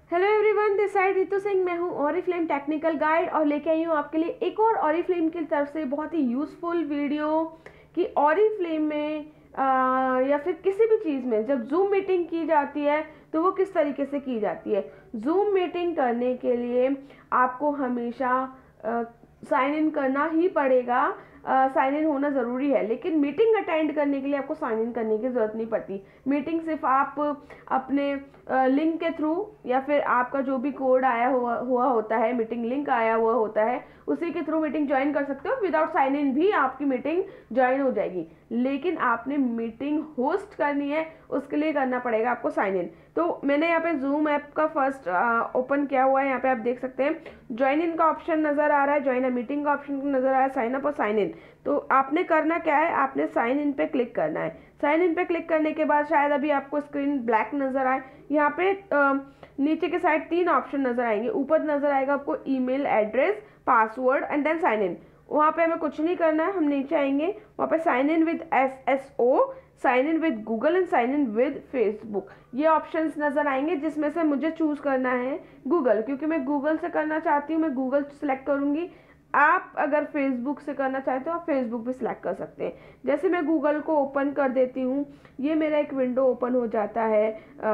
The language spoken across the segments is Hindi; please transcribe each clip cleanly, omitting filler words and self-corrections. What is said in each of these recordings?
Hello everyone, this side Ritu Singh. मैं हूँ ऑरिफ्लेम टेक्निकल गाइड और लेके आई हूँ आपके लिए एक और ऑरिफ्लेम की तरफ से बहुत ही यूज़फुल वीडियो कि ऑरिफ्लेम में या फिर किसी भी चीज़ में जब जूम मीटिंग की जाती है तो वो किस तरीके से की जाती है। जूम मीटिंग करने के लिए आपको हमेशा साइन इन करना ही पड़ेगा। साइन इन होना ज़रूरी है, लेकिन मीटिंग अटेंड करने के लिए आपको साइन इन करने की ज़रूरत नहीं पड़ती। मीटिंग सिर्फ आप अपने लिंक के थ्रू या फिर आपका जो भी कोड आया हुआ होता है, मीटिंग लिंक आया हुआ होता है, उसी के थ्रू मीटिंग ज्वाइन कर सकते हो। विदाउट साइन इन भी आपकी मीटिंग ज्वाइन हो जाएगी, लेकिन आपने मीटिंग होस्ट करनी है, उसके लिए करना पड़ेगा आपको साइन इन। तो मैंने यहाँ पे जूम ऐप का फर्स्ट ओपन किया हुआ है। यहाँ पे आप देख सकते हैं ज्वाइन इन का ऑप्शन नज़र आ रहा है, ज्वाइन अ मीटिंग का ऑप्शन नज़र आ रहा है, साइन अप और साइन इन। तो आपने करना क्या है, आपने साइन इन पे क्लिक करना है। साइन इन पे क्लिक करने के बाद शायद अभी आपको स्क्रीन ब्लैक नज़र आए। यहाँ पे नीचे के साइड 3 ऑप्शन नज़र आएंगे। ऊपर नज़र आएगा आपको email address, password and then sign in. वहाँ पे हमें कुछ नहीं करना है, हम नीचे आएंगे, वहाँ पे sign in with SSO, sign in with Google and sign in with Facebook, ये ऑप्शंस नज़र आएंगे, जिसमें से मुझे चूज़ करना है गूगल, क्योंकि मैं गूगल से करना चाहती हूँ। मैं गूगल सेलेक्ट करूँगी। आप अगर फेसबुक से करना चाहते हो आप फेसबुक भी सिलेक्ट कर सकते हैं। जैसे मैं गूगल को ओपन कर देती हूँ, ये मेरा एक विंडो ओपन हो जाता है,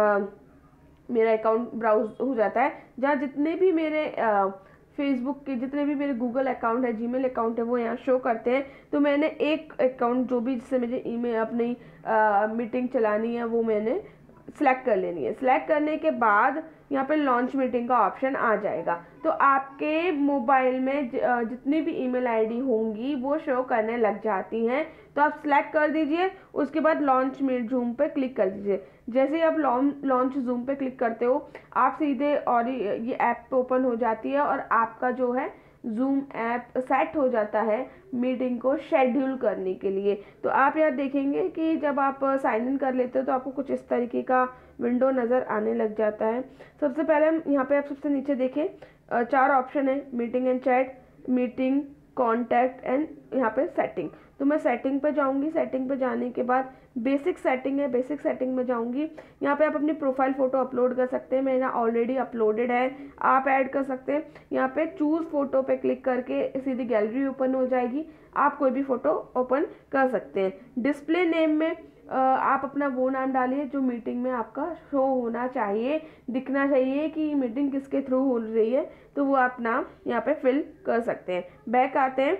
मेरा अकाउंट ब्राउज हो जाता है, जहाँ जितने भी मेरे फेसबुक के जितने भी मेरे गूगल अकाउंट है, जीमेल अकाउंट है, वो यहाँ शो करते हैं। तो मैंने एक अकाउंट जो भी जिससे मुझे ईमेल अपनी मीटिंग चलानी है वो मैंने सिलेक्ट कर लेनी है। सिलेक्ट करने के बाद यहाँ पे लॉन्च मीटिंग का ऑप्शन आ जाएगा। तो आपके मोबाइल में जितनी भी ईमेल आईडी होंगी वो शो करने लग जाती हैं। तो आप सिलेक्ट कर दीजिए, उसके बाद लॉन्च मीट जूम पे क्लिक कर दीजिए। जैसे ही आप लॉन्च जूम पे क्लिक करते हो, आप सीधे और ये ऐप ओपन हो जाती है और आपका जो है जूम ऐप सेट हो जाता है मीटिंग को शेड्यूल करने के लिए। तो आप यहाँ देखेंगे कि जब आप साइन इन कर लेते हो तो आपको कुछ इस तरीके का विंडो नज़र आने लग जाता है। सबसे पहले हम यहाँ पे आप सबसे नीचे देखें, 4 ऑप्शन है, meeting and chat, meeting, contact and यहाँ पे सेटिंग। तो मैं सेटिंग पे जाऊँगी। सेटिंग पे जाने के बाद बेसिक सेटिंग है, बेसिक सेटिंग में जाऊँगी। यहाँ पे आप अपनी प्रोफाइल फ़ोटो अपलोड कर सकते हैं, मेरा ऑलरेडी अपलोडेड है, आप ऐड कर सकते हैं। यहाँ पे चूज़ फ़ोटो पे क्लिक करके सीधी गैलरी ओपन हो जाएगी, आप कोई भी फ़ोटो ओपन कर सकते हैं। डिस्प्ले नेम में आप अपना वो नाम डालिए जो मीटिंग में आपका शो होना चाहिए, दिखना चाहिए कि मीटिंग किसके थ्रू हो रही है, तो वो आप नाम यहाँ पे फिल कर सकते हैं। बैक आते हैं,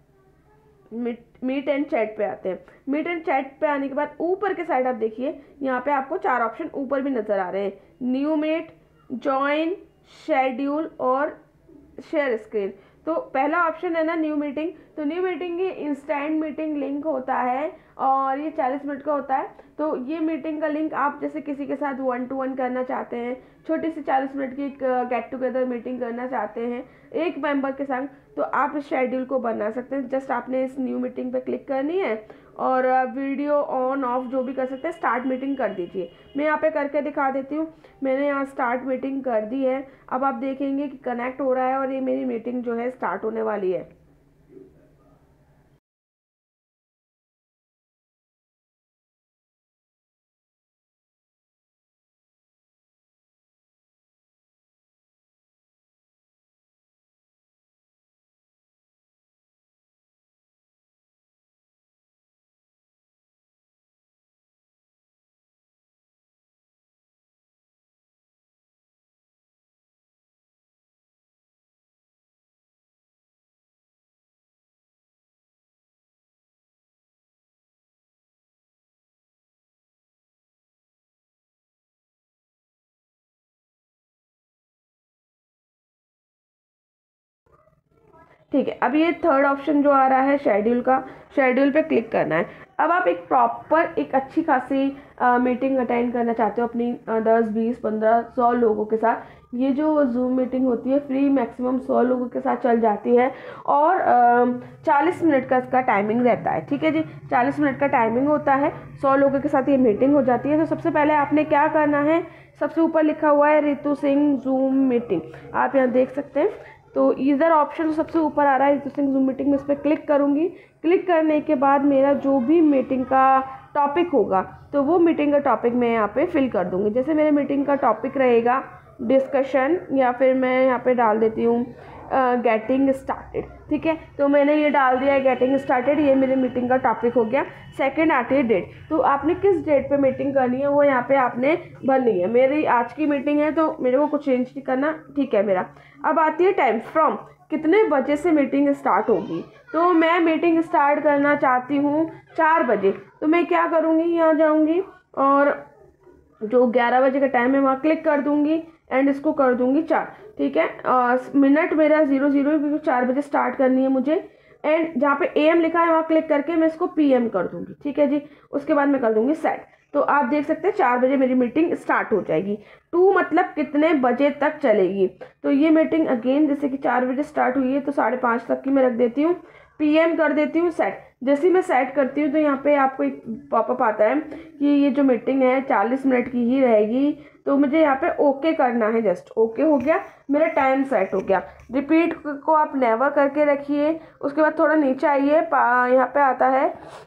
मीट एंड चैट पे आते हैं। मीट एंड चैट पे आने के बाद ऊपर के साइड आप देखिए, यहाँ पे आपको 4 ऑप्शन ऊपर भी नज़र आ रहे हैं, न्यू मीट, जॉइन, शेड्यूल और शेयर स्क्रीन। तो पहला ऑप्शन है ना न्यू मीटिंग, तो न्यू मीटिंग ये इंस्टेंट मीटिंग लिंक होता है और ये 40 मिनट का होता है। तो ये मीटिंग का लिंक आप जैसे किसी के साथ 1 to 1 करना चाहते हैं, छोटी सी 40 मिनट की गेट टुगेदर मीटिंग करना चाहते हैं एक मेंबर के संग, तो आप इस शेड्यूल को बना सकते हैं। जस्ट आपने इस न्यू मीटिंग पे क्लिक करनी है और वीडियो ऑन ऑफ जो भी कर सकते हैं, स्टार्ट मीटिंग कर दीजिए। मैं यहाँ पे करके दिखा देती हूँ। मैंने यहाँ स्टार्ट मीटिंग कर दी है। अब आप देखेंगे कि कनेक्ट हो रहा है और ये मेरी मीटिंग जो है स्टार्ट होने वाली है। ठीक है, अब ये थर्ड ऑप्शन जो आ रहा है शेड्यूल का, शेड्यूल पे क्लिक करना है। अब आप एक प्रॉपर एक अच्छी खासी मीटिंग अटेंड करना चाहते हो अपनी 10, 20, 15, 100 लोगों के साथ। ये जो जूम मीटिंग होती है फ्री मैक्सिमम 100 लोगों के साथ चल जाती है और 40 मिनट का इसका टाइमिंग रहता है। ठीक है जी, 40 मिनट का टाइमिंग होता है, 100 लोगों के साथ ये मीटिंग हो जाती है। तो सबसे पहले आपने क्या करना है, सबसे ऊपर लिखा हुआ है रितु सिंह जूम मीटिंग, आप यहाँ देख सकते हैं। तो ईज़र ऑप्शन सबसे ऊपर आ रहा है रितु सिंह जूम मीटिंग में, इस पर क्लिक करूँगी। क्लिक करने के बाद मेरा जो भी मीटिंग का टॉपिक होगा तो वो मीटिंग का टॉपिक मैं यहाँ पे फिल कर दूँगी। जैसे मेरे मीटिंग का टॉपिक रहेगा डिस्कशन, या फिर मैं यहाँ पे डाल देती हूँ गेटिंग स्टार्टेड। ठीक है, तो मैंने ये डाल दिया है गेटिंग स्टार्टेड, ये मेरी मीटिंग का टॉपिक हो गया। सेकंड आती है डेट, तो आपने किस डेट पे मीटिंग करनी है वो यहाँ पे आपने भरनी है। मेरी आज की मीटिंग है तो मेरे को कुछ चेंज नहीं करना, ठीक है मेरा। अब आती है टाइम, फ्रॉम, कितने बजे से मीटिंग स्टार्ट होगी। तो मैं मीटिंग स्टार्ट करना चाहती हूँ 4 बजे, तो मैं क्या करूँगी, यहाँ जाऊँगी और जो 11 बजे का टाइम है वहाँ क्लिक कर दूँगी एंड इसको कर दूँगी 4। ठीक है, मिनट मेरा 00 क्योंकि 4 बजे स्टार्ट करनी है मुझे। एंड जहाँ पे AM लिखा है वहाँ क्लिक करके मैं इसको PM कर दूँगी। ठीक है जी, उसके बाद मैं कर दूँगी सेट। तो आप देख सकते हैं 4 बजे मेरी मीटिंग स्टार्ट हो जाएगी। 2 मतलब कितने बजे तक चलेगी। तो ये मीटिंग अगेन जैसे कि 4 बजे स्टार्ट हुई है तो 5:30 तक की मैं रख देती हूँ, PM कर देती हूँ सेट। जैसे ही मैं सेट करती हूँ तो यहाँ पे आपको एक पॉपअप आता है कि ये जो मीटिंग है 40 मिनट की ही रहेगी। तो मुझे यहाँ पे ओके करना है, जस्ट ओके हो गया, मेरा टाइम सेट हो गया। रिपीट को आप नेवर करके रखिए। उसके बाद थोड़ा नीचे आइए, यहाँ पे आता है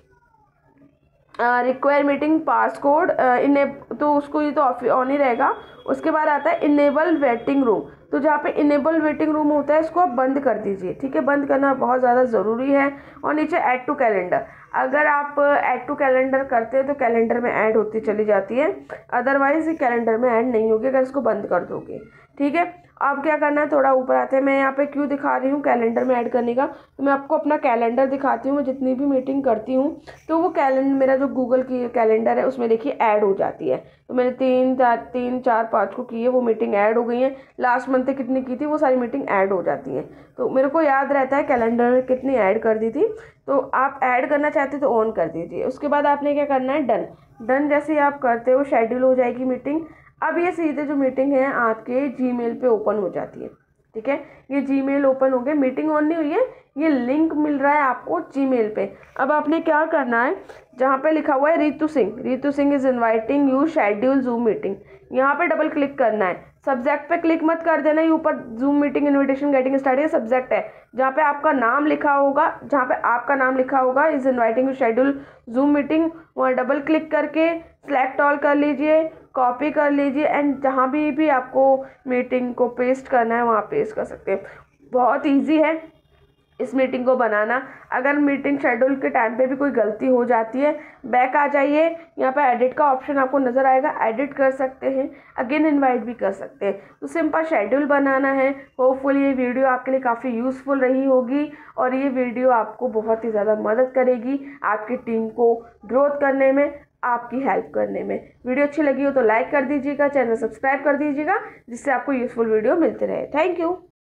रिक्वायर मीटिंग पासकोड तो उसको ये तो ऑन ही रहेगा। उसके बाद आता है इनेबल वेटिंग रूम, तो जहाँ पे इनेबल वेटिंग रूम होता है इसको आप बंद कर दीजिए। ठीक है, बंद करना बहुत ज़्यादा ज़रूरी है। और नीचे ऐड टू कैलेंडर, अगर आप ऐड टू कैलेंडर करते हैं तो कैलेंडर में ऐड होती चली जाती है, अदरवाइज कैलेंडर में ऐड नहीं होगी अगर इसको बंद कर दोगे। ठीक है, अब क्या करना है, थोड़ा ऊपर आते हैं। मैं यहाँ पे क्यों दिखा रही हूँ कैलेंडर में ऐड करने का, तो मैं आपको अपना कैलेंडर दिखाती हूँ। मैं जितनी भी मीटिंग करती हूँ तो वो कैलेंडर, मेरा जो गूगल की कैलेंडर है उसमें देखिए ऐड हो जाती है। तो मैंने 3, 4, 5 को की है, वो मीटिंग ऐड हो गई है। लास्ट मंथ कितनी की थी वो सारी मीटिंग ऐड हो जाती है। तो मेरे को याद रहता है कैलेंडर में कितनी ऐड कर दी थी। तो आप ऐड करना चाहते तो ऑन कर दीजिए। उसके बाद आपने क्या करना है, डन। डन जैसे ही आप करते हो शेड्यूल हो जाएगी मीटिंग। अब ये सीधे जो मीटिंग है आपके जीमेल पे ओपन हो जाती है। ठीक है, ये जीमेल ओपन हो गया, मीटिंग ऑन नहीं हुई है, ये लिंक मिल रहा है आपको जीमेल पे। अब आपने क्या करना है, जहाँ पे लिखा हुआ है Ritu Singh is inviting you schedule Zoom meeting, यहाँ पे डबल क्लिक करना है। सब्जेक्ट पे क्लिक मत कर देना, ये ऊपर Zoom meeting invitation getting start, ये सब्जेक्ट है। जहाँ पे आपका नाम लिखा होगा, जहाँ पे आपका नाम लिखा होगा is inviting you schedule Zoom meeting, वहाँ डबल क्लिक करके सेलेक्ट ऑल कर लीजिए, कॉपी कर लीजिए एंड जहाँ भी आपको मीटिंग को पेस्ट करना है वहाँ पेस्ट कर सकते हैं। बहुत इजी है इस मीटिंग को बनाना। अगर मीटिंग शेड्यूल के टाइम पे भी कोई गलती हो जाती है, बैक आ जाइए, यहाँ पे एडिट का ऑप्शन आपको नज़र आएगा, एडिट कर सकते हैं, अगेन इनवाइट भी कर सकते हैं। तो सिंपल शेड्यूल बनाना है। होपफुली ये वीडियो आपके लिए काफ़ी यूज़फुल रही होगी और ये वीडियो आपको बहुत ही ज़्यादा मदद करेगी आपकी टीम को ग्रोथ करने में, आपकी हेल्प करने में। वीडियो अच्छी लगी हो तो लाइक कर दीजिएगा, चैनल सब्सक्राइब कर दीजिएगा, जिससे आपको यूज़फुल वीडियो मिलते रहे। Thank you.